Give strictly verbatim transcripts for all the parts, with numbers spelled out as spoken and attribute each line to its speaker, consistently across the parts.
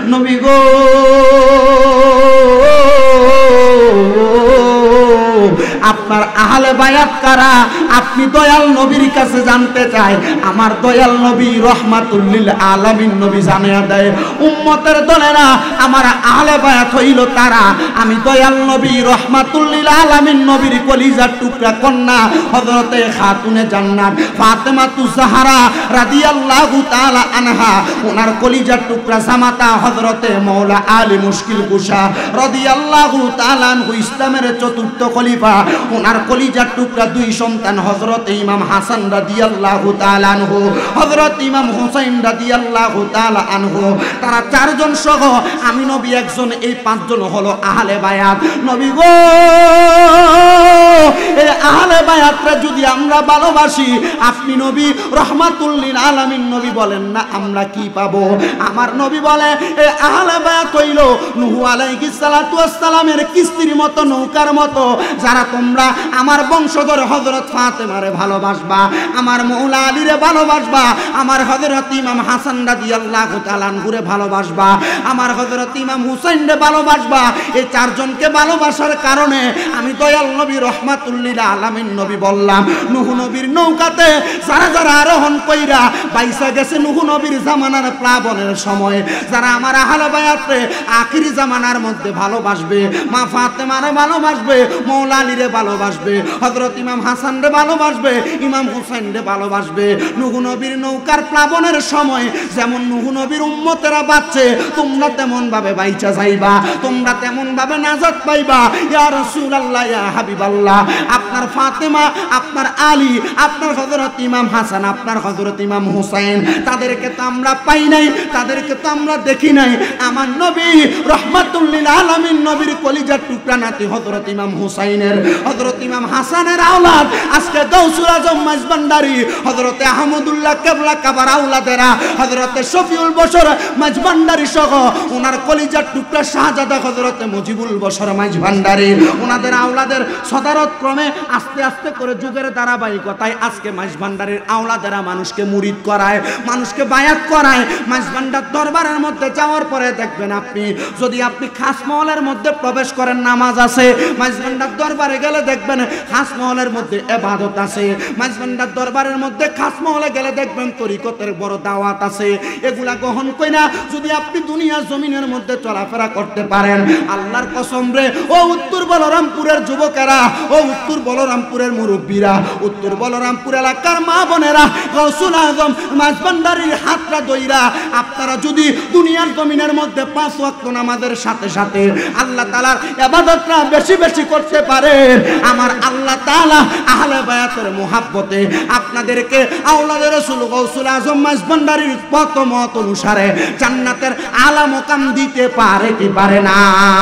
Speaker 1: নবী গো আপনার আহলে বায়াত কারা? আপনি দয়াল নবীর কাছে জানতে চাই। আমার দয়াল নবী রহমাতুল লিল আলামিন নবী জানিয়ে দেয়, উম্মতের দলেরা আমার আহলে বায়াত হইল তারা। আমি দয়াল নবী রহমাতুল লিল আলামিন নবীর কলিজার টুকরা কন্যা হযরতে খাতুনে জান্নাত ফাতেমাতুজ জাহরা রাদিয়াল্লাহু তাআলা আনহা, ওনার কলিজার টুকরা জামাতা হযরতে মাওলা আলী মুশকিল কুশা রাদিয়াল্লাহু তাআলা আনহু, ইসলামের চতুর্থ খলিফা। ওনার কলিজার টুকরা দুই সন্তান হযরত ইমাম হাসান রাদিয়াল্লাহু তাআলা আনহু, হযরত ইমাম হুসাইন রাদিয়াল্লাহু তাআলা আনহু, তারা চারজন সহ আমি নবী একজন, এই পাঁচজন হলো আহলে বায়াত। নবী গো এই আহলে বায়াতরা যদি আমরা ভালোবাসি, আপনি নবী রহমাতুল লিল আলামিন নবী বলেন না আমরা কি পাবো? আমার নবী বলে এই আহলে বায়াত হইল নূহ আলাইহিস সালাতু ওয়াস সালামের কিস্তির মতো, নৌকার মতো। যারা তোমরা আমার বংশধর হযরত ফাতেমারে ভালোবাসবা, আমার মাওলা আলীরে ভালোবাসবা, আমার হযরত ইমাম হাসান রাদিয়াল্লাহু তাআলা আনহুরে ভালোবাসবা, আমার হযরত ইমাম হুসাইনরে ভালোবাসবা। এই চারজনকে ভালোবাসার কারণে আমি দয়াল নবী রহমাতুল লিল আলামিন নবী বললাম, নূহ নবীর নৌকাতে যারা যারা আরোহণ কইরা বাইসা গেছে নূহ নবীর জামানার প্লাবনের সময়, যারা আমার আহলে বায়াতরে আখিরি জামানার মধ্যে ভালোবাসবে, মা ফাতেমারে ভালোবাসবে, মাওলা আলীরে ভালোবাসবে, হযরত ইমাম হাসানরে ভালোবাসবে, ইমাম হুসাইনরে ভালোবাসবে। নূহ নবীর নৌকার প্লাবনের সময় যেমন নূহ নবীর উম্মতেরা বাঁচছে, তোমরা তেমন ভাবে বাইচা যাইবা, তোমরা তেমন ভাবে নাজাত পাইবা। ইয়া রাসূলুল্লাহ, ইয়া হাবিবাল্লাহ, আপনার ফাতেমা, আপনার আলী, আপনার হযরত ইমাম হাসান, আপনার হযরত ইমাম হুসাইন, তাদেরকে তো আমরা পাই নাই, তাদেরকে তো আমরা দেখি নাই। আমার নবী রহমাতুল লিল আলামিন নবীর কলিজার টুকরা নাতি হযরত ইমাম হুসাইনের, হযরত ইমাম হাসানের আওলাদ আজকে গাউসুল আজম মাঝভান্ডারী, হযরতে আহমদুল্লাহ কেবলা কাবার আওলাদেরা, হযরতে শফিউল বশর মাঝভান্ডারী সহ ওনার কলিজার টুকরা শাহজাদা হযরতে মুজিবুল বশর মাঝভান্ডারী, ওনাদের আওলাদের সদারত ক্রমে আস্তে আস্তে করে যুগের ধারাবাহিকতায় আজকে মাঝভান্ডারীর আওলাদেরা মানুষকে মুরিদ করায়, মানুষকে বায়াত করায়। মাঝভান্ডার দরবারের মধ্যে যাওয়ার পরে দেখবেন আপনি, যদি আপনি খাস মহলের মধ্যে প্রবেশ করেন নামাজ আছে, মাঝভান্ডার দরবারে গেলে দেখবেন খাস মহলের মধ্যে ইবাদত আছে, মাঝভান্ডার দরবারের মধ্যে খাস মহলে গেলে দেখবেন তরিকতের বড় দাওয়াত আছে। এগুলা গ্রহণ কইরা যদি আপনি দুনিয়ার জমিনের মধ্যে চলাফেরা করতে পারেন, আল্লাহর কসম রে, ও উত্তর বলরামপুরের যুবকেরা, ও উত্তর বলরামপুরের মুরব্বীরা, উত্তর বলরামপুর এলাকার মা বোনেরা, গাউসুল আজম মাঝভান্ডারীর হাতটা ধইরা আপনারা যদি দুনিয়ার জমিনের মধ্যে পাঁচ ওয়াক্ত নামাজের সাথে সাথে আল্লাহ তাআলার ইবাদতটা বেশি বেশি করতে পারেন, আমার আল্লাহ তাআলা আহলে বায়াতের মুহাব্বতে আপনাদেরকে আওলাদে রাসূল গাউসুল আজম মাঝভান্ডারীর পথ মত অনুসারে জান্নাতের আলা মুকাম দিতে পারে কি পারে না?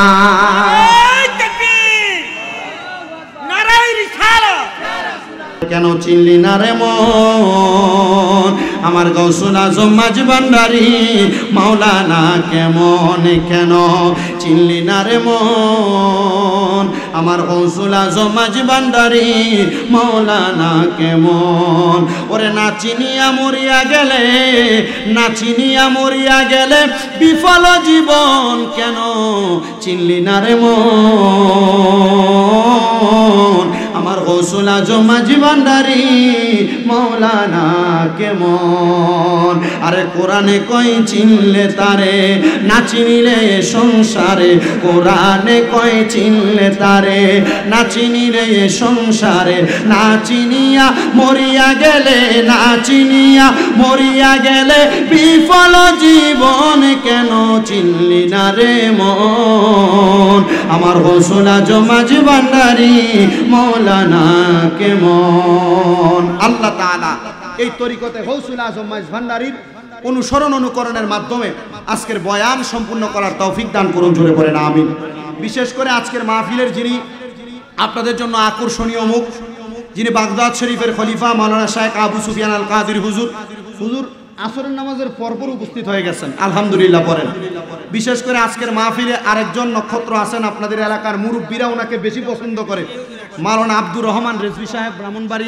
Speaker 1: কেন চিনলি না রে মন আমার গাউসুল আজম মাঝভান্ডারী মাওলানা কেমন, কেন চিনলি না রে মন আমার গাউসুল আজম মাঝভান্ডারী মাওলানা কেমন? ওরে না চিনিয়া মরিয়া গেলে, না চিনিয়া মরিয়া গেলে বিফল জীবন, কেন চিনলি না রে মন আমার গাউসুল আজম মাঝভান্ডারী মাওলানা কেমন? আরে কোরআনে কই চিনলে তারে, না চিনিলে সংসারে, কোরআনে কই চিনলে তারে, না চিনিলে সংসারে, না চিনিয়া মরিয়া গেলে, না চিনিয়া মরিয়া গেলে বিফল জীবন, কেন চিনলি না রে মন আমার গাউসুল আজম মাঝভান্ডারী মাওলানা কেমন? আল্লাহ তাআলা এই তরিকতে গাউসুল আজম মাঝভান্ডারীর অনুসরণ অনুকরণের মাধ্যমে আজকের বয়ান সম্পূর্ণ করার তৌফিক দান করুন, জোরে পড়েন আমিন। বিশেষ করে আজকের মাহফিলের যিনি আপনাদের জন্য আকর্ষণীয় মুখ, যিনি বাগদাদ শরীফের খলিফা মাওলানা শায়েখ আবু সুফিয়ান আল কাদির হুজুর, হুজুর আসরের নামাজের পরপর উপস্থিত হয়ে গেছেন, আলহামদুলিল্লাহ পড়েন। বিশেষ করে আজকের মাহফিলে আরেকজন নক্ষত্র আছেন, আপনাদের এলাকার মুরব্বীরা ওনাকে বেশি পছন্দ করে, মাওলানা আব্দুর রহমান রেজভী সাহেব ব্রাহ্মণবাড়িয়ার,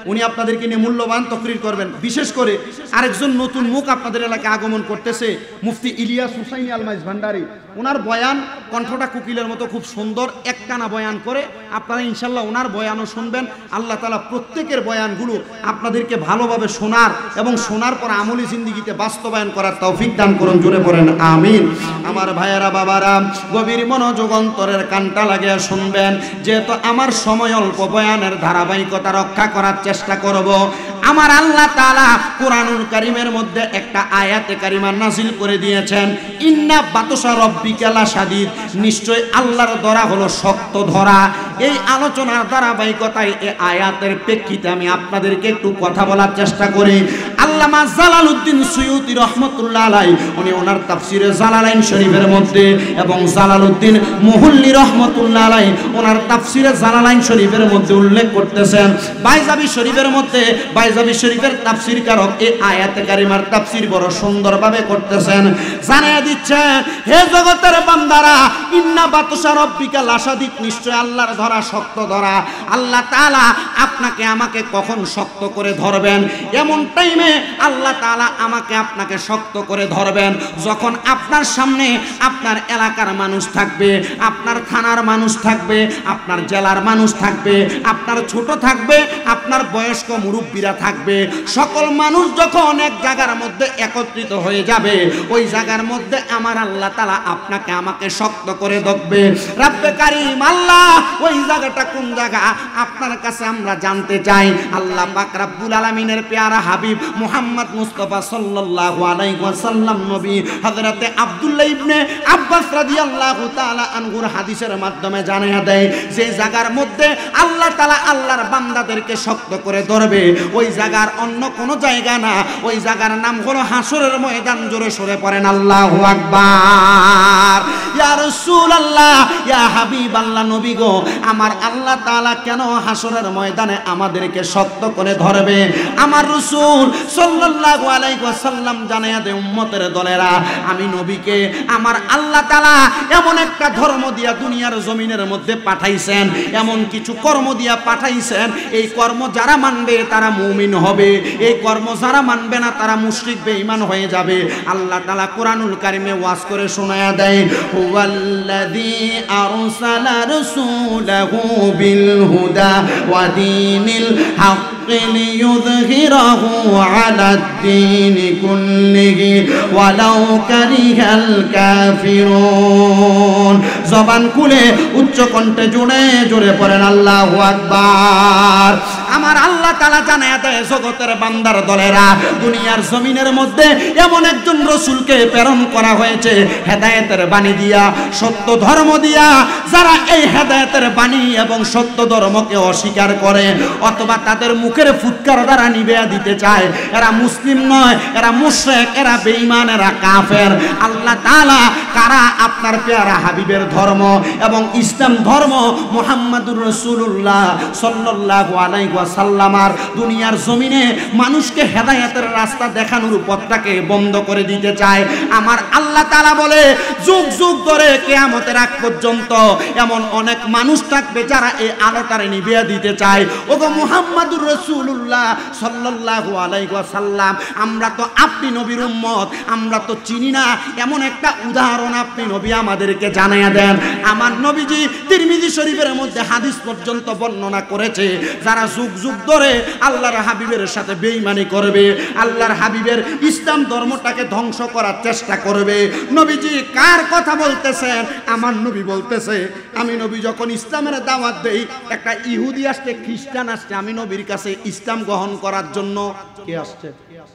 Speaker 1: উনি আপনাদেরকে নিয়ে মূল্যবান তকরির করবেন। বিশেষ করে আরেকজন নতুন মুখ আপনাদের এলাকায় আগমন করতেছে, মুফতি ইলিয়াস হুসাইনি আলমাইজ ভান্ডারী। ওনার বয়ান কণ্ঠটা কুকিলের মতো খুব সুন্দর, একটানা বয়ান করে। আপনারা ইনশাল্লাহ ওনার বয়ানও শুনবেন। আল্লাহ তাআলা প্রত্যেকের বয়ানগুলো আপনাদেরকে ভালোভাবে শোনার এবং শোনার পর আমলি জিন্দিগিতে বাস্তবায়ন করার তৌফিক দান করুন। জোরে পড়েন আমিন। আমার ভাইয়েরা বাবারা, গভীর মনোযোগ অন্তরের কানটা লাগিয়ে শুনবেন, যেহেতু আমার সময় অল্প, বয়ানের ধারাবাহিকতা রক্ষা করার চেষ্টা করব। আমার আল্লাহ তাআলা কুরআনুল কারীমের মধ্যে একটা আয়াতে কারিমা নাযিল করে দিয়েছেন, ইন্না বাতশা রাব্বিকা লাশাদীদ, নিশ্চয় আল্লাহর ধরা হলো শক্ত ধরা। এই আলোচনার ধারাবাহিকতায় এই আয়াতের প্রেক্ষিতে আমি আপনাদেরকে একটু কথা বলার চেষ্টা করি। আল্লামা জালালউদ্দিন সুয়ুতী রাহমাতুল্লাহ আলাইহি উনি ওনার তাফসিরে জালালাইন শরীফের মধ্যে এবং জালালউদ্দিন মুহুল্লি রাহমাতুল্লাহ আলাইহি ওনার তাফসিরে জালালাইন শরীফের মধ্যে উল্লেখ করতেছেন, বাইজাবি শরীফের মধ্যে বাইজাবি শরীফের তাফসির কারক এই আয়াতে কারিমার তাফসির বড় সুন্দরভাবে করতেছেন। জানিয়ে দিচ্ছেন, হে জগতের বান্দারা, ইন্না বাতশা রাব্বিকা লাশাদীদ, নিশ্চয় আল্লাহর ধরা শক্ত ধরা। আল্লাহ তাআলা আপনাকে আমাকে কখন শক্ত করে ধরবেন? এমন টাইমে আল্লাহ তাআলা আমাকে আপনাকে শক্ত করে ধরবেন যখন আপনার সামনে আপনার এলাকার মানুষ থাকবে, আপনার থানার মানুষ থাকবে, আপনার জেলার মানুষ থাকবে, আপনার ছোট থাকবে, আপনার বয়স্ক মুরব্বীরা থাকবে। সকল মানুষ যখন এক জায়গার মধ্যে একত্রিত হয়ে যাবে, ওই জায়গার মধ্যে আমার আল্লাহ তাআলা আপনাকে আমাকে শক্ত করে ধরবে। রব্বে কারীম আল্লাহ ওই জায়গাটা কোন জায়গা আপনার কাছে আমরা জানতে চাই। আল্লাহ পাক রব্বুল আলামিনের পেয়ারা হাবিব মুহাম্মদ মুস্তাফা সাল্লাল্লাহু আলাইহি ওয়াসাল্লাম নবী হযরতে আব্দুল্লাহ ইবনে আব্বাস রাদিয়াল্লাহু তাআলা আনহুর হাদিসের মাধ্যমে জানিয়ে দেয়, যে জায়গার মধ্যে আল্লাহ তাআলা আল্লাহর বান্দাদেরকে শক্ত করে ধরবে, ওই জায়গার অন্য কোনো জায়গা না, ওই জায়গার নাম হলো হাসরের ময়দান। জোরে সরে পড়েন আল্লাহু আকবার। ইয়া রাসূলুল্লাহ, ইয়া হাবিবাল্লাহ, নবী গো, আমার আল্লাহ তাআলা কেন হাসরের ময়দানে আমাদেরকে শক্ত করে ধরবে? আমার রাসূল সাল্লাল্লাহু আলাইহি ওয়াসাল্লাম জানায়া দেয়, উম্মতের দলেরা, আমি নবীকে আমার আল্লাহ তাআলা এমন একটা ধর্ম দিয়া দুনিয়ার জমিনের মধ্যে পাঠাইছেন, এমন কিছু কর্ম দিয়া পাঠাইছেন, এই কর্ম যারা মানবে তারা মুমিন হবে, এই কর্ম যারা মানবে না তারা মুশরিক বেঈমান হয়ে যাবে। আল্লাহ তাআলা কুরআনুল কারীমে ওয়াজ করে শোনায়া দেয়, হুয়াল্লাযী আরসালা রাসূলাহু বিল হুদা ওয়া দীনিল হক লিইয়ুযহিরাহু আলাদ-দীনি কুল্লিহি ওয়ালাউ কারিহাল কাফিরুন। জবান খুলে উচ্চ কণ্ঠে জোরে জোরে পড়েন আল্লাহু আকবার। আমার আল্লাহ তাআলা জানায়া দেয়, জগতের বান্দার দলেরা, দুনিয়ার জমিনের মধ্যে এমন একজন রাসূলকে প্রেরণ করা হয়েছে হেদায়েতের বাণী দিয়া, সত্য ধর্ম দিয়া। যারা এই হেদায়েতের বাণী এবং সত্য ধর্মকে অস্বীকার করে অথবা তাদের মুখের ফুৎকার দ্বারা নিভিয়ে দিতে চায়, এরা মুসলিম নয়, এরা মুশরিক, এরা বেঈমান, এরা কাফের। আল্লাহ তাআলা কারা আপনার পেয়ারা হাবিবের ধর্ম এবং ইসলাম ধর্ম মুহাম্মাদুর রাসূলুল্লাহ সাল্লাল্লাহু আলাইহি ওয়াসাল্লামার দুনিয়ার জমিনে মানুষকে হেদায়েতের রাস্তা দেখানোর পথটাকে বন্ধ করে দিতে চায়। আমার আল্লাহ তাআলা বলে, যুগ যুগ ধরে কিয়ামতের আগ পর্যন্ত এমন অনেক মানুষ থাকবে যারা এই আলোটারে নিভিয়ে দিতে চায়। ওগো মুহাম্মাদুর রাসূলুল্লাহ সাল্লাল্লাহু আলাইহি ওয়াসাল্লাম, আমরা তো আপনি নবীর উম্মত, আমরা তো চিনি না, এমন একটা উদাহরণ আপনি নবী আমাদেরকে জানাইয়া দেন। আমার নবীজি তিরমিজি শরীফের মধ্যে হাদিস পর্যন্ত বর্ণনা করেছে, যারা যুগ যুগ ধরে আল্লাহর হাবিবের সাথে বেঈমানি করবে, আল্লাহর হাবিবের ইসলাম ধর্মটাকে ধ্বংস করার চেষ্টা করবে। নবীজি কার কথা বলতেছেন? আমার নবী বলতেছে, আমি নবী যখন ইসলামের দাওয়াত দেই, একটা ইহুদি আসছে, খ্রিস্টান আসছে আমি নবীর কাছে ইসলাম গ্রহণ করার জন্য। কে আসছে?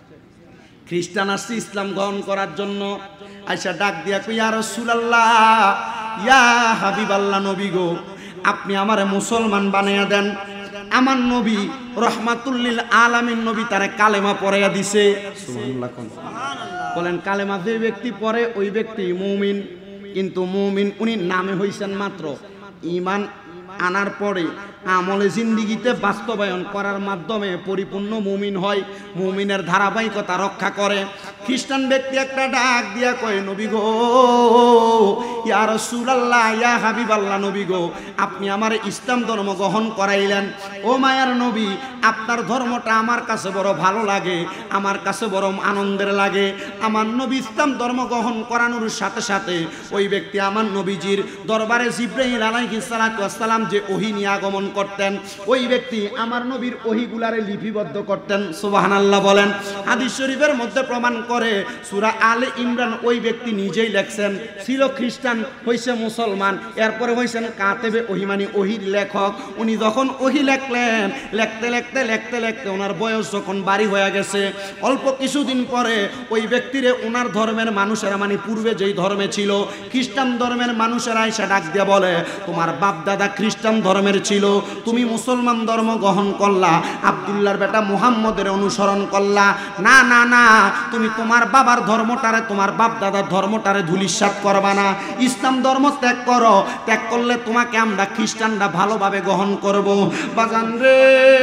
Speaker 1: খ্রিস্টান আসছে ইসলাম গ্রহণ করার জন্য। আয়েশা ডাক দিয়া কই, ইয়া রাসূলুল্লাহ, ইয়া হাবিবাল্লাহ, নবী গো, আপনি আমারে মুসলমান বানাইয়া দেন। আমার নবী রহমাতুল লিল আলামিন নবী তারে কালেমা পড়াইয়া দিছে। সুবহানাল্লাহ বলেন। কালেমা যে ব্যক্তি পড়ে ওই ব্যক্তি মুমিন, কিন্তু মুমিন উনি নামে হইছেন মাত্র। ঈমান আনার পরে আমলে জিন্দিগিতে বাস্তবায়ন করার মাধ্যমে পরিপূর্ণ মুমিন হয়, মুমিনের ধারাবাহিকতা রক্ষা করে। খ্রিস্টান ব্যক্তি একটা ডাক দিয়া কয়, নবী গো, ইয়া রাসূলুল্লাহ, ইয়া হাবিবাল্লাহ, নবী গো আপনি আমার ইসলাম ধর্ম গ্রহণ করাইলেন। ও মায়ার নবী, আপনার ধর্মটা আমার কাছে বড় ভালো লাগে, আমার কাছে বড় আনন্দের লাগে। আমার নবী ইসলাম ধর্ম গ্রহণ করানোর সাথে সাথে ওই ব্যক্তি আমার নবীজির দরবারে জিবরাইল আলাইহিস সালাতু ওয়াস সালাম যে ওহী নিয়ে আগমন করতেন, ওই ব্যক্তি আমার নবীর ওহীগুলারে লিপিবদ্ধ করতেন। সুবহানাল্লাহ বলেন। হাদিস শরীফের মধ্যে প্রমাণ করে সূরা আলে ইমরান ওই ব্যক্তি নিজেই লেখছেন। ছিল খ্রিস্টান, হইছে মুসলমান, এরপরে হইছেন কাতেবে ওহী মানে ওহীর লেখক। উনি যখন ওহী লেখলেন, লেখতে লেখতে লেখতে লেখতে ওনার বয়স যখন বাড়ি হয়ে গেছে, অল্প কিছুদিন পরে ওই ব্যক্তিরে ওনার ধর্মের মানুষেরা মানে পূর্বে যেই ধর্মে ছিল খ্রিস্টান ধর্মের মানুষেরা এসে ডাক দিয়ে বলে, তোমার বাপ দাদা খ্রিস্টান ধর্মের ছিল, তুমি মুসলমান ধর্ম গ্রহণ করলা, আব্দুল্লাহর বেটা মুহাম্মদের অনুসরণ করলা, না না না তুমি তোমার বাবার ধর্মটারে তোমার বাপ দাদার ধর্মটারে ধূলিসাৎ করবা না, ইসলাম ধর্ম ত্যাগ করো, ত্যাগ করলে তোমাকে আমরা খ্রিস্টানরা ভালোভাবে গ্রহণ করব। বাজান রে,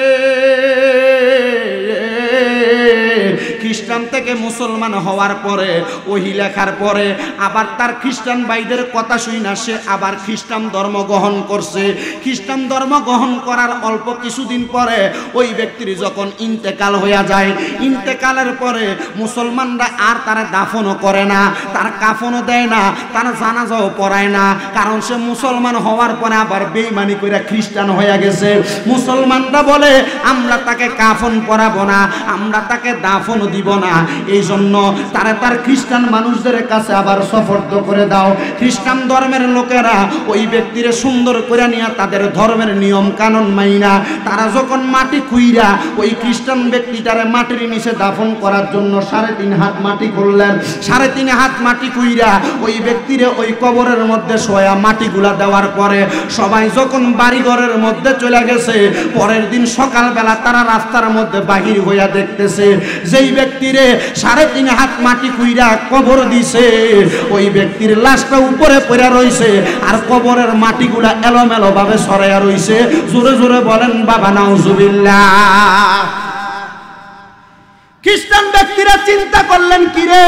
Speaker 1: খ্রিস্টান থেকে মুসলমান হওয়ার পরে ওহী লেখার পরে আবার তার খ্রিস্টান ভাইদের কথা শুই না সে আবার খ্রিস্টান ধর্ম গ্রহণ করছে। খ্রিস্টান ধর্ম গ্রহণ করার অল্প কিছুদিন পরে ওই ব্যক্তির যখন ইন্তেকাল হইয়া যায়, ইন্তেকালের পরে মুসলমানরা আর তারা দাফনও করে না, তার কাফনও দেয় না, তার জানাজাও পড়ায় না, কারণ সে মুসলমান হওয়ার পরে আবার বেঈমানি করে খ্রিস্টান হয়ে গেছে। মুসলমানরা বলে আমরা তাকে কাফন পরাবো না, আমরা তাকে দাফন দিব না, এই জন্য তারা তার খ্রিস্টান মানুষদের কাছে আবার সুপর্দ করে দাও। খ্রিস্টান ধর্মের লোকেরা ওই ব্যক্তিরে সুন্দর করে নিয়ে তাদের ধর্মের নিয়ম কানুন মাইনা তারা যখন মাটি খুইরা ওই খ্রিস্টান ব্যক্তিটারে মাটির নিচে দাফন করার জন্য সাড়ে তিন হাত মাটি করলেন। সাড়ে তিন হাত মাটি খুইরা ওই ব্যক্তিরে ওই কবরের মধ্যে শোয়া মাটিগুলা দেওয়ার পরে সবাই যখন বাড়িঘরের মধ্যে চলে গেছে, পরের দিন সকালবেলা তারা রাস্তার মধ্যে বাহির হইয়া দেখতেছে যেই ব্যক্তিরে সাড়ে তিন হাত মাটি খুইরা কবর দিছে ওই ব্যক্তির লাশটা উপরে পড়ে রইছে আর কবরের মাটিগুলা এলোমেলো ভাবে সরাইয়া রইছে। জোরে জোরে বলেন বাবা নাউজুবিল্লাহ। খ্রিস্টান ব্যক্তিরা চিন্তা করলেন কি রে,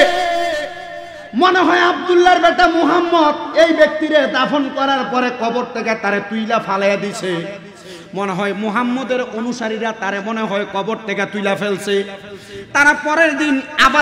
Speaker 1: মনে হয় আব্দুল্লাহর বেটা মুহাম্মদ এই ব্যক্তিরে দাফন করার পরে কবর থেকে তারে তুইলা ফালাইয়া দিছে, মনে হয় মুহাম্মদের অনুসারীরা তারে মনে হয় কবর থেকে তুইলা ফেলছে। তারা পরের দিন আবার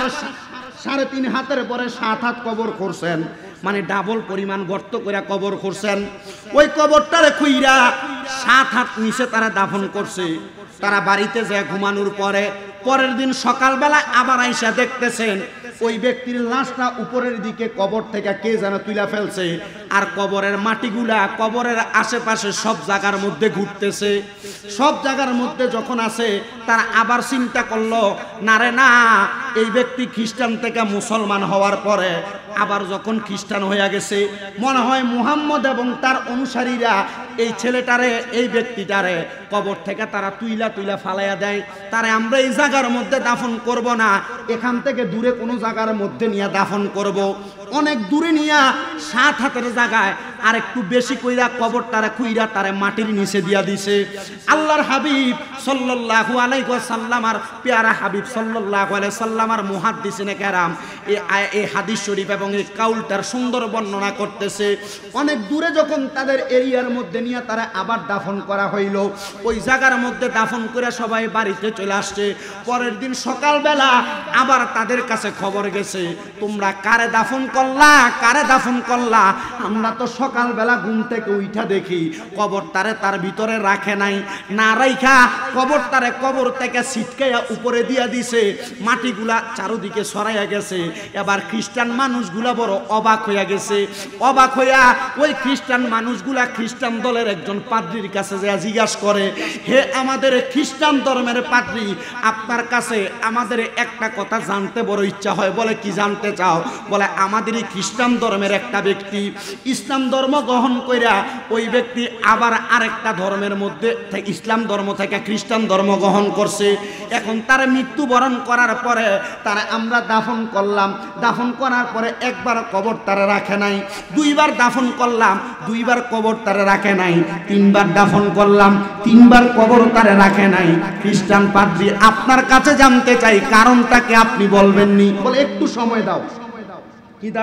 Speaker 1: সাড়ে তিন হাতের পরে সাত হাত কবর করছেন, মানে ডাবল পরিমাণ গর্ত করে কবর করছেন। ওই কবরটারে খুইরা সাত হাত নিচে তারা দাফন করছে। তারা বাড়িতে যায় ঘুমানোর পরে পরের দিন সকালবেলা আবার আইসা দেখতেছেন ওই ব্যক্তির লাশটা উপরের দিকে কবর থেকে কে যেন তুইলা ফেলছে, আর কবরের মাটিগুলা কবরের আশেপাশে সব জায়গার মধ্যে ঘুরতেছে। সব জায়গার মধ্যে যখন আছে তারা আবার চিন্তা করলো, না রে না, এই ব্যক্তি খ্রিস্টান থেকে মুসলমান হওয়ার পরে আবার যখন খ্রিস্টান হয়ে গেছে, মনে হয় মুহাম্মদ এবং তার অনুসারীরা এই ছেলেটারে এই ব্যক্তিটারে কবর থেকে তারা তুইলা তুইলা ফালাইয়া দেয়। তারে আমরা এই জায়গার মধ্যে দাফন করব না, এখান থেকে দূরে কোনো জায়গার মধ্যে নিয়ে দাফন করব। অনেক দূরে নিয়ে সাত হাতের জায়গায় আর একটু বেশি কইরা কবরটারে খুইরা তারে মাটির নিচে দিয়া দিছে। আল্লাহর হাবিব সাল্লাল্লাহু আলাইহি ওয়াসাল্লাম আর পেয়ারা হাবিব সাল্লাল্লাহু আলাইহি সাল্লামার মুহাদ্দিসিনে কেরাম এই হাদিস শরীফ এবং এই কাউলটার সুন্দর বর্ণনা করতেছে। অনেক দূরে যখন তাদের এরিয়ার মধ্যে নিয়ে তারা আবার দাফন করা হইল, ওই জায়গার মধ্যে দাফন করে সবাই বাড়িতে চলে আসছে। পরের দিন সকালবেলা আবার তাদের কাছে খবর গেছে, তোমরা কারে দাফন করলা, কারে দাফন করলা? আমরা তো সকালবেলা ঘুম থেকে উঠা দেখি কবর তারে তার ভিতরে রাখে নাই, না রাইখা কবর তারে কবর থেকে ছিটকাইয়া উপরে দিয়া দিছে, মাটিগুলা চারদিকে সরাইয়া গেছে। এবার খ্রিস্টান মানুষগুলা বড় অবাক হইয়া গেছে। অবাক হইয়া ওই খ্রিস্টান মানুষগুলা খ্রিস্টান দলের একজন পাদ্রির কাছে যা জিজ্ঞাসা করে, হে আমাদের খ্রিস্টান ধর্মের পাদ্রি, আপনার কাছে আমাদের একটা কথা জানতে বড় ইচ্ছা হয়। বলে কি জানতে চাও? বলে আমাদেরই খ্রিস্টান ধর্মের একটা ব্যক্তি ইসলাম ধর্ম গ্রহণ কইরা ওই ব্যক্তি আবার আরেকটা ধর্মের মধ্যে ইসলাম ধর্ম থেকে খ্রিস্টান ধর্ম গ্রহণ করছে। এখন তার মৃত্যুবরণ করার পরে তারা আমরা দাফন করলাম, দাফন করার পরে একবার কবর তারা রাখে নাই, দুইবার দাফন করলাম, দুইবার কবর তারা রাখে নাই, তিনবার দাফন করলাম, তিনবার কবর তারা রাখে নাই। খ্রিস্টান পাদ্রী, আপনার কাছে জানতে চাই কারণটাকে আপনি বলবেননি। বলে একটু সময় দাও। কি দাও?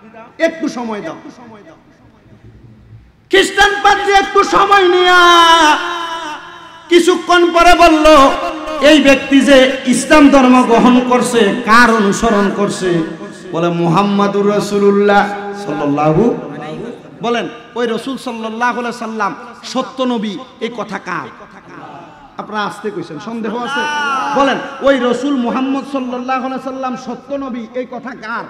Speaker 1: একটু সময় দাও। খ্রিস্টান পাদ্রী একটু সময় নিয়া কিছুক্ষণ পরে বলল, এই ব্যক্তি যে ইসলাম ধর্ম গ্রহণ করছে কার অনুসরণ করছে? বলে মুহাম্মাদুর রাসূলুল্লাহ সাল্লাল্লাহু। বলেন ওই রাসূল সাল্লাল্লাহু আলাইহি সাল্লাম সত্য নবী, এই কথা কার? আপনারা আসতে কইছেন, সন্দেহ আছে? বলেন ওই রাসূল মুহাম্মদ সাল্লাল্লাহু আলাইহি সাল্লাম সত্য নবী, এই কথা কার?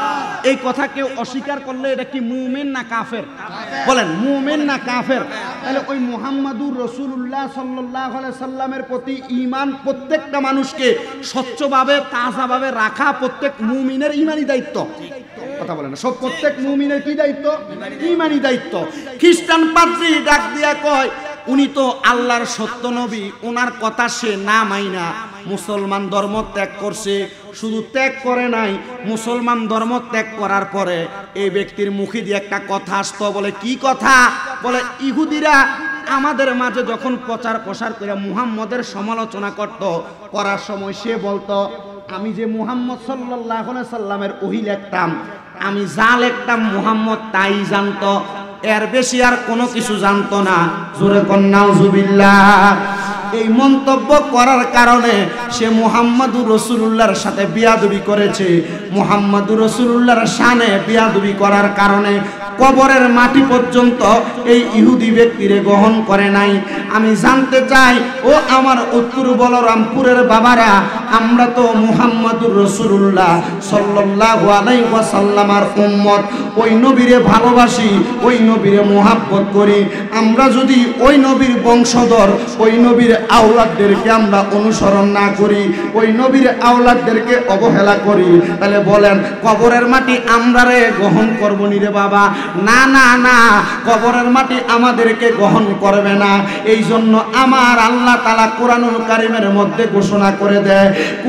Speaker 1: এই কথা কেউ অস্বীকার করলে এটা কি মুমিন না কাফের? বলেন মুমিন না কাফের? তাহলে ওই মুহাম্মাদুর রাসূলুল্লাহ সাল্লাল্লাহু আলাইহি সাল্লামের প্রতি ঈমান প্রত্যেকটা মানুষকে স্বচ্ছভাবে তাজাভাবে রাখা প্রত্যেক মুমিনের ঈমানি দায়িত্ব। কথা বলেন না, সব প্রত্যেক মুমিনের কি দায়িত্ব? ঈমানি দায়িত্ব। খ্রিস্টান পাদ্রী ডাক দিয়া কয়, উনি তো আল্লাহর সত্য নবী, ওনার কথা সে না মাইনা মুসলমান ধর্ম ত্যাগ করছে। শুধু ত্যাগ করে নাই, মুসলমান ধর্ম ত্যাগ করার পরে এই ব্যক্তির মুখে দিয়ে একটা কথা আসতো। বলে কি কথা? বলে ইহুদিরা আমাদের মাঝে যখন প্রচার প্রসার করে মুহাম্মদের সমালোচনা করত, করার সময় সে বলতো, আমি যে মুহাম্মদ সাল্লাল্লাহু আলাইহি সাল্লামের ওহী লিখতাম, আমি যা লিখতাম মুহাম্মদ তাই জানতো, এর বেশি আর কোনো কিছু জানতো না। জোরে কোন নাউজুবিল্লাহ। এই মন্তব্য করার কারণে সে মুহাম্মাদুর রাসূলুল্লাহর সাথে বিয়াদবি করেছে। মুহাম্মাদুর রাসূলুল্লাহর শানে বিয়াদবি করার কারণে কবরের মাটি পর্যন্ত এই ইহুদি ব্যক্তিরে গ্রহণ করে নাই। আমি জানতে চাই, ও আমার উত্তর বলরামপুরের বাবারা, আমরা তো মুহাম্মাদুর রাসূলুল্লাহ সাল্লাল্লাহু আলাইহি ওয়াসাল্লামের উম্মত, ওই নবীরে ভালোবাসি, ওই নবীরে মুহাব্বত করি। আমরা যদি ওই নবীর বংশধর, ওই নবীর আওলাদদেরকে আমরা অনুসরণ না করি, ওই নবীর আওলাদদেরকে অবহেলা করি, তাহলে বলেন কবরের মাটি আমরারে গ্রহণ করবো নি রে বাবা? না না না, কবরের মাটি আমাদেরকে গ্রহণ করবে না। এই জন্য আমার আল্লাহ তাআলা কোরআনুল কারীমের মধ্যে ঘোষণা করে দেয়,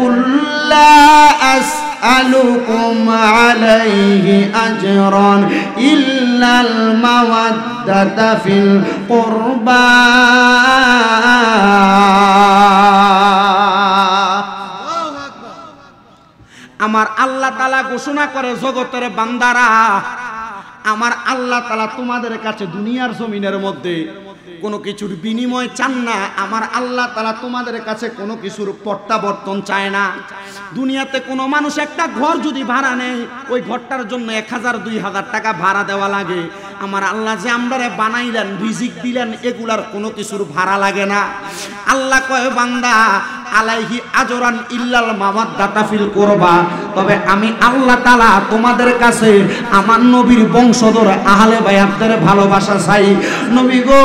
Speaker 1: কুল্লা আসআলুকুম আলাইহি আজরান ইল্লাল মাওয়াদ্দাতা ফিল কুরবা। আমার আল্লাহ তাআলা ঘোষণা করে, জগতের বান্দারা, আমার আল্লাহ তাআলা তোমাদের কাছে দুনিয়ার জমিনের মধ্যে কোনো কিছুর বিনিময় চান না। আমার আল্লাহ তাআলা তোমাদের কাছে কোনো কিছুর প্রত্যাবর্তন চায় না। দুনিয়াতে কোনো মানুষ একটা ঘর যদি ভাড়া নেয়, ওই ঘরটার জন্য এক হাজার দুই হাজার টাকা ভাড়া দেওয়া লাগে। আমার আল্লাহ যে আমরারে বানাইলেন, রিজিক দিলেন, এগুলার কোনো কিছুর ভাড়া লাগে না। আল্লাহ কয়, বান্দা আলাইহি আজরান ইল্লাল মাওয়াদ্দাতা ফিল কুরবা, তবে আমি আল্লাহ তাআলা তোমাদের কাছে আমার নবীর বংশধর আহলে বায়াতদের ভালোবাসা চাই। নবী গো,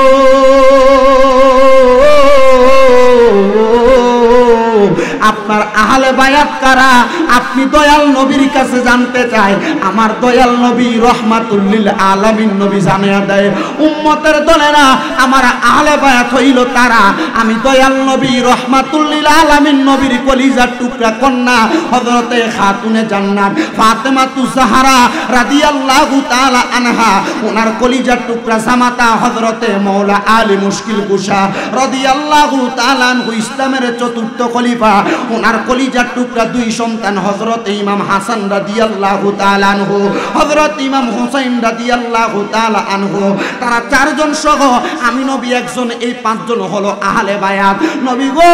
Speaker 1: আপনার আহলে বায়াত কারা? আপনি দয়াল নবীর কাছে জানতে চাই। আমার দয়াল নবী রহমাতুল লিল আলামিন নবী জানিয়ে দেয়, উম্মতের দলেরা আমার আহলে বায়াত হইল তারা। আমি দয়াল নবী রহমাতুল লিল আলামিন নবীর কলিজার টুকরা কন্যা হযরতে খাতুনে জান্নাত ফাতেমাতু জাহরা রাদিয়াল্লাহু তাআলা আনহা, ওনার কলিজার টুকরা জামাতা হযরতে মাওলা আলী মুশকিল কুশা রাদিয়াল্লাহু তাআলা আনহু, ইসলামের চতুর্থ খলিফা, ওনার কলিজার টুকরা দুই সন্তান হযরত ইমাম হাসান রাদিয়াল্লাহু তাআলা আনহু, হযরত ইমাম হুসাইন রাদিয়াল্লাহু তাআলা আনহু, তারা চারজন সহ আমি নবী একজন, এই পাঁচজন হলো আহলে বায়াত। নবী গো,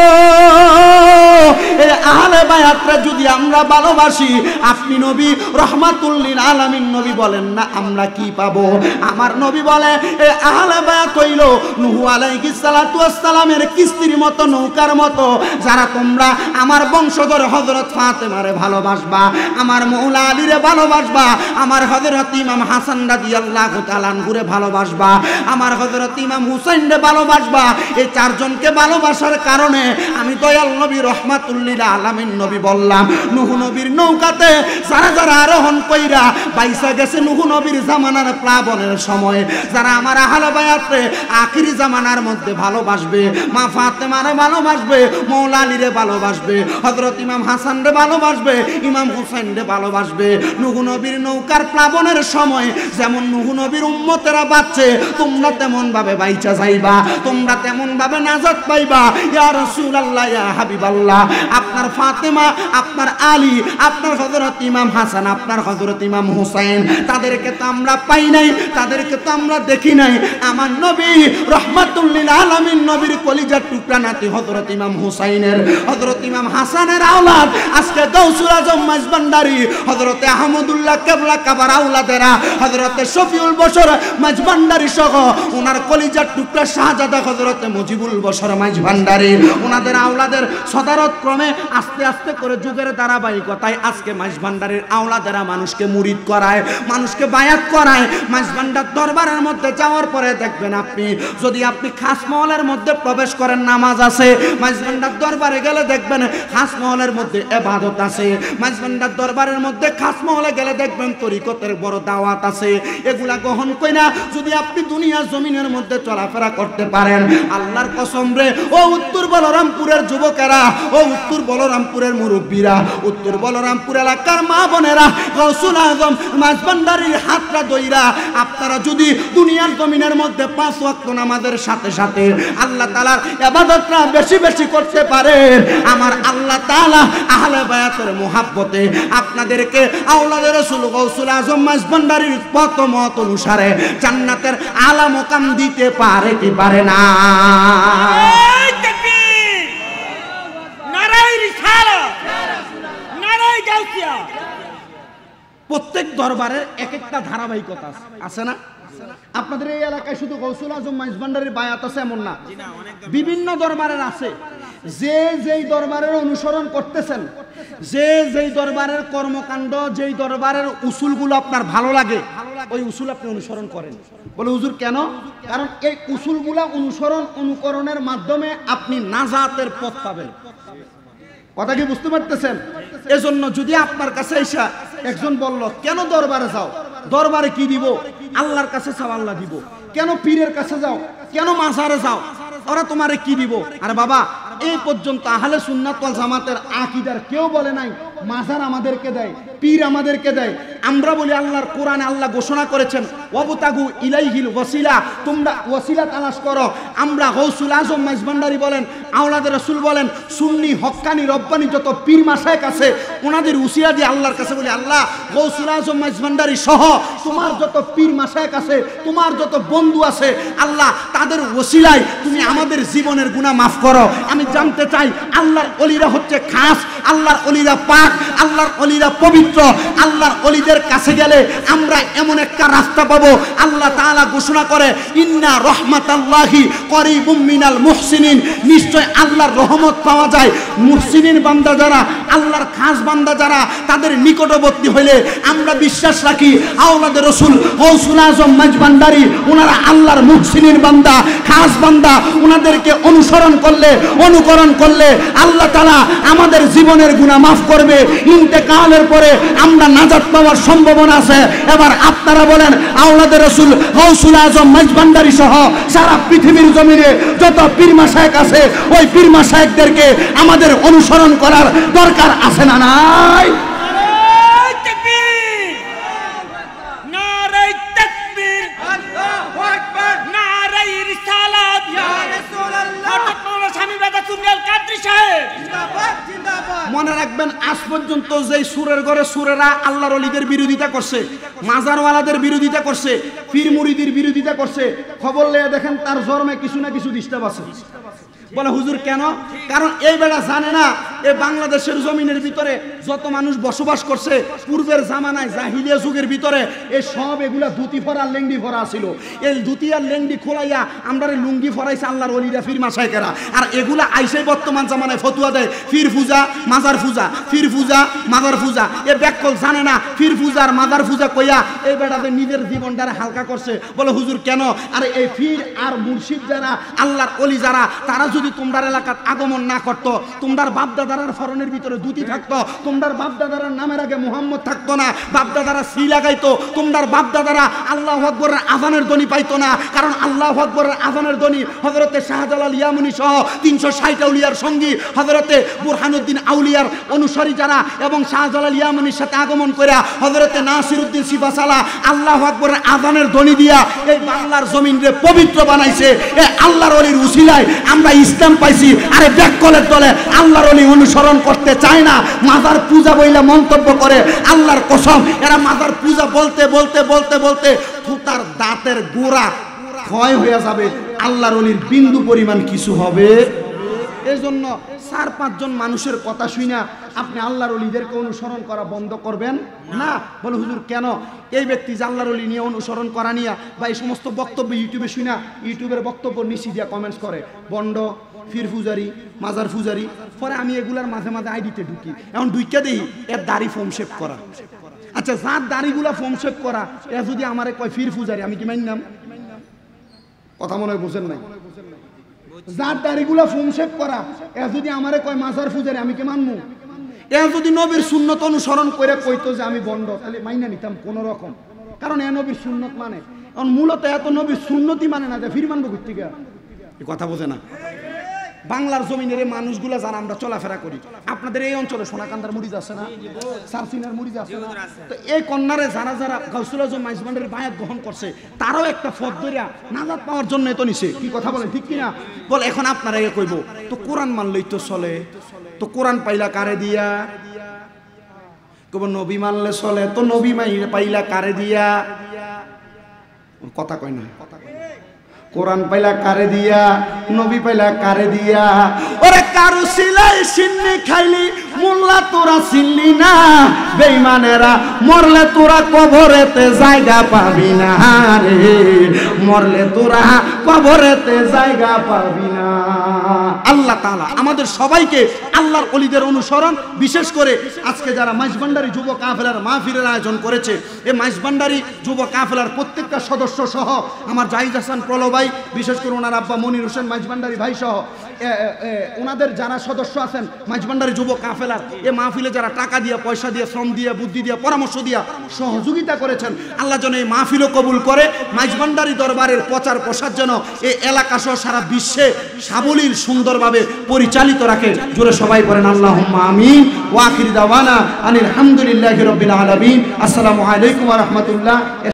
Speaker 1: এই আহলে বায়াতরা যদি আমরা ভালোবাসি, আপনি নবী রহমাতুল লিল আলামিন নবী বলেন না আমরা কি পাবো? আমার নবী বলে, এই আহলে বায়াত হইল নূহ আলাইহিস সালাতু ওয়াস সালামের কিস্তির মতো, নৌকার মতো, যারা তোমরা আমার বংশধর হযরত ফাতেমারে ভালোবাসবা, আমার মাওলা আলীরে ভালোবাসবা, আমার হযরত ইমাম হাসান রাদিয়াল্লাহু তাআলা আনহুরে ভালোবাসবা, আমার হযরত ইমাম হুসাইনরে ভালোবাসবা। এই চারজনকে ভালোবাসার কারণে আমি দয়াল নবী রহমাতুল লিল আলামিন নবী বললাম, নূহ নবীর নৌকাতে যারা যারা আরোহণ কইরা বাইসা গেছে নূহ নবীর জামানার প্লাবনের সময়, যারা আমার আহলে বায়াতরে আখিরি জামানার মধ্যে ভালোবাসবে, মা ফাতেমারে ভালোবাসবে, মৌলা আলীরে ভালোবাসবে, হযরত ইমাম হাসান রে ভালোবাসবে, ইমাম হুসাইন রে ভালোবাসবে। নূহ নবীর নৌকার প্লাবনের সময় যেমন নূহ নবীর উম্মতেরা বাঁচছে, তোমরা তেমন ভাবে বাইচা যাইবা, তোমরা তেমন ভাবে নাজাত পাইবা। ইয়া রাসূলুল্লাহ, ইয়া হাবিবাল্লাহ, আপনার ফাতেমা, আপনার আলী, আপনার হযরত ইমাম হাসান, আপনার হযরত ইমাম হুসাইন, তাদেরকে তো আমরা পাই নাই, তাদেরকে তো আমরা দেখি নাই। আমার নবী রাহমাতুল লিল আলামিন নবীর কলিজার টুকরা নাতি হযরত ইমাম হুসাইনের, হযরত ইমাম হাসানের আওলাদ আজকে গাউসুল আজম মাঝভান্ডারী, হযরত আহমদুল্লাহ কেবলা কাবার আওলাদেরা, হযরত শফিউল বশর মাঝভান্ডারী সহ ওনার কলিজার টুকরা শাহজাদা হযরত মুজিবুল বশর মাঝভান্ডারী, ওনাদের আওলাদের সদারত ক্রমে আস্তে আস্তে করে যুগের ধারাবাহিকতায় আজকে মাঝভান্ডারীর আওলাদেরা মানুষকে মুরিদ করায়, মানুষকে বায়াত করায়। মাঝভান্ডার দরবারের মধ্যে যাওয়ার পরে দেখবেন আপনি, যদি আপনি খাস মহলের মধ্যে প্রবেশ করেন নামাজ আছে, মাঝভান্ডার দরবারে গেলে দেখবেন খাস মহলের মধ্যে ইবাদত আছে, মাঝভান্ডার দরবারের মধ্যে খাস মহলে গেলে দেখবেন তরিকতের বড় দাওয়াত আছে। এগুলা গ্রহণ কইরা যদি আপনি দুনিয়ার জমিনের মধ্যে চলাফেরা করতে পারেন, আল্লাহর কসম রে, ও উত্তর বলরামপুরের যুবকেরা, ও উত্তর বলরামপুরের মুরব্বীরা, উত্তর বলরামপুর এলাকার মা বোনেরা, গাউসুল আজম মাঝভান্ডারীর হাতটা ধইরা আপনারা যদি দুনিয়ার জমিনের মধ্যে পাঁচ ওয়াক্ত নামাজের সাথে সাথে আল্লাহ তাআলার ইবাদতটা বেশি বেশি করতে পারেন, আমার আল্লাহ তাআলা আহলে বায়াতের মুহাব্বতে আপনাদেরকে আওলাদে রাসূল গাউসুল আজম মাঝভান্ডারীর পথ মত অনুসারে জান্নাতের আলা মুকাম দিতে পারে কি পারে না? প্রত্যেক দরবারের এক একটা ধারাবাহিকতা আছে না? আপনাদের এই এলাকায় শুধু গাউসুল আজম মাঝভান্ডারীর বায়াত আছে এমন না, বিভিন্ন দরবারের আছে। যে যেই দরবারের অনুসরণ করতেছেন, যে যেই দরবারের কর্মকাণ্ড, যেই দরবারের উসুলগুলো আপনার ভালো লাগে, ওই উসুল আপনি অনুসরণ করেন। বলে হুজুর কেন? কারণ এই উসুলগুলা অনুসরণ অনুকরণের মাধ্যমে আপনি নাজাতের পথ পাবেন। কথা কি বুঝতে পারতেছেন? এজন্য যদি আপনার কাছে এসে একজন বলল কেন দরবারে যাও, দরবারে কি দিব? আল্লাহর কাছে চাও, আল্লাহ দিব। কেন পীরের কাছে যাও, কেন মাজারে যাও, ওরা তোমারে কি দিব? আরে বাবা, এই পর্যন্ত আহলে সুন্নাত ওয়াল জামাতের আকীদার কেউ বলে নাই মাজার আমাদেরকে দেয়, পীর আমাদেরকে দেয়। আমরা বলি আল্লাহর কোরআনে আল্লাহ ঘোষণা করেছেন ওয়াবতাগু ইলাইহিল ওয়াসিলা, তোমরা ওয়াসিলা তালাশ করো। আমরা গাউসুল আজম মাঝভান্ডারী বলেন, আওলাদে রাসূল বলেন, সুন্নি হক্কানি রব্বানি যত পীর মাশায়েখ আছে ওনাদের উসিলা দিয়ে আল্লাহর কাছে বলি আল্লাহ গাউসুল আজম মাঝভান্ডারী সহ তোমার যত পীর মাশায়েখ আছে, তোমার যত বন্ধু আছে, আল্লাহ তাদের ওসিলায় তুমি আমাদের জীবনের গুনাহ মাফ করো। আমি জানতে চাই আল্লাহর ওলিরা হচ্ছে খাস, আল্লাহর ওলিরা পাক, আল্লাহর ওলিরা পবিত্র। আল্লাহর ওলিদের কাছে গেলে আমরা এমন একটা রাস্তা পাবো, আল্লাহ তাআলা ঘোষণা করে ইন্না রাহমাতাল্লাহি করিবুম মিনাল মুহসিনিন, নিশ্চয় আল্লাহর রহমত পাওয়া যায় মুহসিনিন বান্দা যারা, আল্লাহর খাস বান্দা যারা, তাদের নিকটবর্তী হইলে আমরা বিশ্বাস রাখি আওলাদে রাসূল গাউসুল আজম মাঝভান্ডারী ওনারা আল্লাহর মুহসিনিন বান্দা, খাস বান্দা। ওনাদেরকে অনুসরণ করলে, অনুকরণ করলে আল্লাহ তাআলা আমাদের জীবনের গুনাহ মাফ করবে। ইন্তেকালের পরে আমরা নাজাত পাওয়ার সম্ভাবনা আছে। এবার আপনারা বলেন আওলাদে রাসূল গাউসুল আজম মাঝভান্ডারী সহ সারা পৃথিবীর জমিনে যত পীর মাশায়েখ আছে, ওই পীর মাশায়েখদেরকে আমাদের অনুসরণ করার দরকার আছে না নাই? মনে রাখবেন আজ পর্যন্ত যে সুরের ঘরে সুরেরা আল্লাহর ওলিদের বিরোধিতা করছে, মাজারওয়ালাদের বিরোধিতা করছে, পীর মুরিদের বিরোধিতা করছে, খবর লয়ে দেখেন তার জন্মে কিছু না কিছু ডিস্টার্ব আছে। বলে হুজুর কেন? কারণ এই বেড়া জানে না এই বাংলাদেশের জমিনের ভিতরে যত মানুষ বসবাস করছে পূর্বের জামানায় জাহিলিয়া যুগের ভিতরে এই সব এগুলা ধুতি ফরা লেংডি ফরা ছিল। এই ধুতি আর লেংডি খোলাইয়া আমরা লুঙ্গি ফরাইছে আল্লাহর ওলিরা পীর মাশায়েখেরা। আর এগুলা আইসে বর্তমান জামানায় ফতুয়া দেয় পীর পূজা মাজার পূজা, পীর পূজা মাজার পূজা। এ ব্যাকল জানে না পীর পূজা আর মাজার পূজা কইয়া এই বেড়াদের নিজের জীবনটারে হালকা করছে। বলে হুজুর কেন? আরে এই পীর আর মুর্শিদ যারা, আল্লাহর ওলি যারা, তারা যদি তোমরার এলাকাত আগমন না করত, তোমরার বাপদাদার ফরনের ভিতরে দুটি থাকতো, তোমরার বাপদাদার নামের আগে মুহাম্মদ থাকতো না, বাপদাদারা সি লাগাইতো, তোমরার বাপদাদারা আল্লাহু আকবরের আযানের ধ্বনি পাইতো না। কারণ আল্লাহু আকবরের আযানের ধ্বনি হযরতে শাহজালাল ইয়ামানি সহ তিনশো ষাট আউলিয়ার সঙ্গী হযরতে বুরহানুদ্দিন আউলিয়ার অনুসারী যারা এবং শাহজালাল ইয়ামানির সাথে আগমন করে হযরতে নাসিরউদ্দিন সিফাসালা আল্লাহু আকবরের আযানের ধ্বনি দিয়া এই বাংলার জমিনকে পবিত্র বানাইছে। এই আল্লাহর ওলির উসিলায় আমরা ইসলাম পাইছি। আরে ব্যাককলের দলে আল্লাহর ওলি অনুসরণ করতে চায় না, মাজার পূজা বইলে মন্তব্য করে। আল্লাহর কসম, এরা মাজার পূজা বলতে বলতে বলতে বলতে ফুতার দাঁতের গোড়া ক্ষয় হয়ে যাবে, আল্লাহর ওলির বিন্দু পরিমাণ কিছু হবে। এই জন্য চার পাঁচজন মানুষের কথা শুনে আপনি আল্লাহর ওলিদেরকে অনুসরণ করা বন্ধ করবেন না। বলে হুজুর কেন? এই ব্যক্তি যে আল্লাহর ওলি নিয়ে অনুসরণ করা নিয়ে বা এই সমস্ত বক্তব্য ইউটিউবে শুনে ইউটিউবের বক্তব্য নিচে দিয়া কমেন্টস করে বন্ড, ফির ফুজারি, মাজার ফুজারি। পরে আমি এগুলার মাঝে মাঝে আইডিতে ঢুকি, এখন ঢুকে দেই এর দাড়ি ফোম শেপ করা। আচ্ছা, যার দাড়িগুলা ফোম শেপ করা এ যদি আমারে কয় ফির ফুজারি, আমি কি মানলাম? কথা মনে হয় বুঝেন নাই। যার দাড়িগুলা ফোম শেপ করা এ যদি আমারে কয় মাজার ফুজারি, আমি কি মানবো? এ যদি নবীর সুন্নত অনুসরণ করে কইতো যে আমি বন্ড, তাহলে মাইনা নিতাম কোন রকম। কারণ এ নবীর সুন্নত মানে, কারণ মূলত এত নবীর সুন্নতই মানে না, যে ফির মানবো কোত্থেকে? এই কথা বোঝে না। বাংলার জমিনের এই মানুষগুলো যারা আমরা চলাফেরা করি, আপনাদের এই অঞ্চলে সোনাকান্দার মুরিদ আছে না, সারসিনার মুরিদ আছে না, তো এই কন্যারে যারা যারা গাউসুল আজম মাইজবান্ডারের বায়াত গ্রহণ করছে তারাও একটা পথ ধরিয়া নাজাত পাওয়ার জন্য এত নিছে। কি কথা বলেন, ঠিক কিনা? বলে এখন আপনারা এ কইব তো কোরআন মানলেই তো চলে, তো কোরআন পাইলা কারে দিয়া? কব নবী মানলে চলে, তো নবী মাইলে পাইলা কারে দিয়া? কথা কয় না। কোরআন পাইলা কারে দিয়া, নবী পাইলা কারে দিয়া? ওরে কারু সিলাই সিন্নি খাইলি মোল্লা তোরা চিনলি না, বেঈমানেরা মরলে তোরা কবরেতে জায়গা পাবি না রে, মরলে তোরা কবরেতে জায়গা পাবি না। আল্লাহ তাআলা আমাদের সবাইকে আল্লাহর ওলিদের অনুসরণ, বিশেষ করে আজকে যারা মাইজভান্ডারী যুব কাফেলার মাহফিলের আয়োজন করেছে, এই মাইজভান্ডারী যুব কাফেলার প্রত্যেকটা সদস্য সহ আমার জাহিদ হাসান প্রলো ভাই, বিশেষ করে ওনার আব্বা মনির হোসেন মাইজভান্ডারী ভাই সহ ওনাদের যারা সদস্য আছেন মাইজভান্ডারী যুব কাফেলার, এ মাহফিলে যারা টাকা দিয়ে, পয়সা দিয়ে, শ্রম দিয়ে, বুদ্ধি দিয়ে, পরামর্শ দিয়ে সহযোগিতা করেছেন, আল্লাহ যেন এই মাহফিলও কবুল করে। মাইজভান্ডারী দরবারের প্রচার প্রসার যেন এই এলাকা সহ সারা বিশ্বে সাবলীল সুন্দরভাবে পরিচালিত রাখে। জোরে সবাই করেন আল্লাহুম্মা আমিন। ওয়া আখির দাওয়ানা আনিল হামদুলিল্লাহি রাব্বিল আলামিন। আসসালামু আলাইকুম ওয়া রাহমাতুল্লাহ।